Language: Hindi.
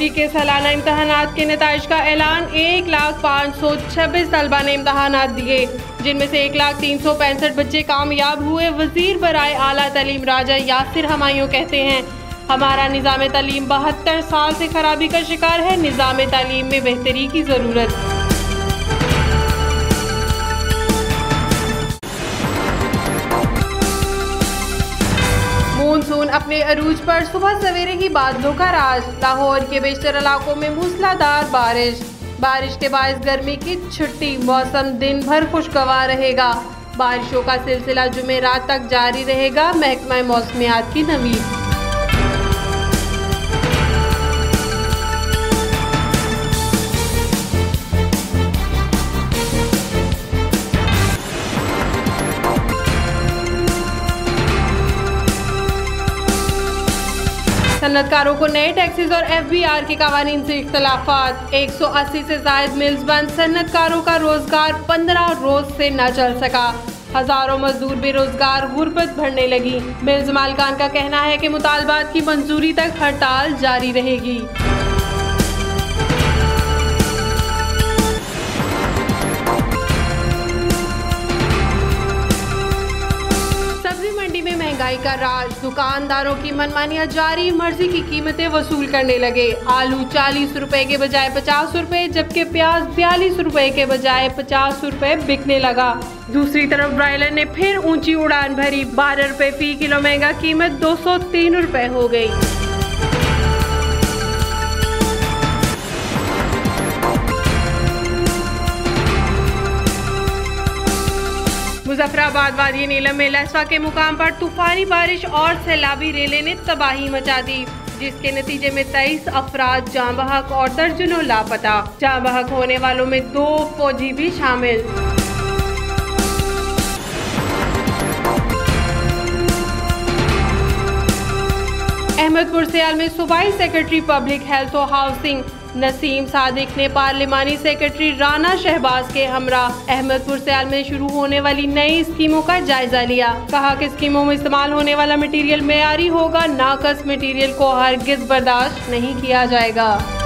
यूनिवर्सिटी के सालाना इम्तहानात के नताइज का ऐलान। 1,526 तलबा ने इम्तहानात दिए, जिनमें से 1,365 बच्चे कामयाब हुए। वजीर बराए आला तालीम राजा यासिर हमायूं कहते हैं, हमारा निज़ाम तालीम 72 साल से खराबी का शिकार है। निज़ाम तालीम में बेहतरी की ज़रूरत। मानसून अपने अरूज पर, सुबह सवेरे ही बादलों का राज। लाहौर के बेशतर इलाकों में मूसलाधार बारिश के बायस गर्मी की छुट्टी। मौसम दिन भर खुशगवार रहेगा। बारिशों का सिलसिला जुमेरात तक जारी रहेगा। महकमा मौसमियात की नवीद। सन्नतकारों को नए टैक्सेस और FBR के कवानीन से इख्तलाफात। 180 से जायद मिल्स बंद। सन्नतकारों का रोजगार 15 रोज से न चल सका। हजारों मजदूर बेरोजगार, गुर्बत बढ़ने लगी। मिल्स मालिकान का कहना है कि मुतालबात की मंजूरी तक हड़ताल जारी रहेगी। महंगाई का राज, दुकानदारों की मनमानियां जारी। मर्जी की कीमतें वसूल करने लगे। आलू 40 रुपए के बजाय 50 रुपए, जबकि प्याज 42 रुपए के बजाय 50 रुपए बिकने लगा। दूसरी तरफ ब्रायलर ने फिर ऊंची उड़ान भरी। 12 रुपए फी किलो महंगा, कीमत 203 रुपए हो गई। मुजफ्फराबाद वादी नीलम में लसवा के मुकाम पर तूफानी बारिश और सैलाबी रेले ने तबाही मचा दी, जिसके नतीजे में 23 अफराद जाँ बहक और दर्जनों लापता। जाँ बहक होने वालों में 2 फौजी भी शामिल। अहमदपुर सियाल में सूबाई सेक्रेटरी पब्लिक हेल्थ और हाउसिंग नसीम सादिक ने पार्लिमानी सेक्रेटरी राना शहबाज के हमरा अहमदपुर सियाल में शुरू होने वाली नई स्कीमों का जायजा लिया। कहा कि स्कीमों में इस्तेमाल होने वाला मटीरियल मेयारी होगा। नाकस मटीरियल को हरगिज बर्दाश्त नहीं किया जाएगा।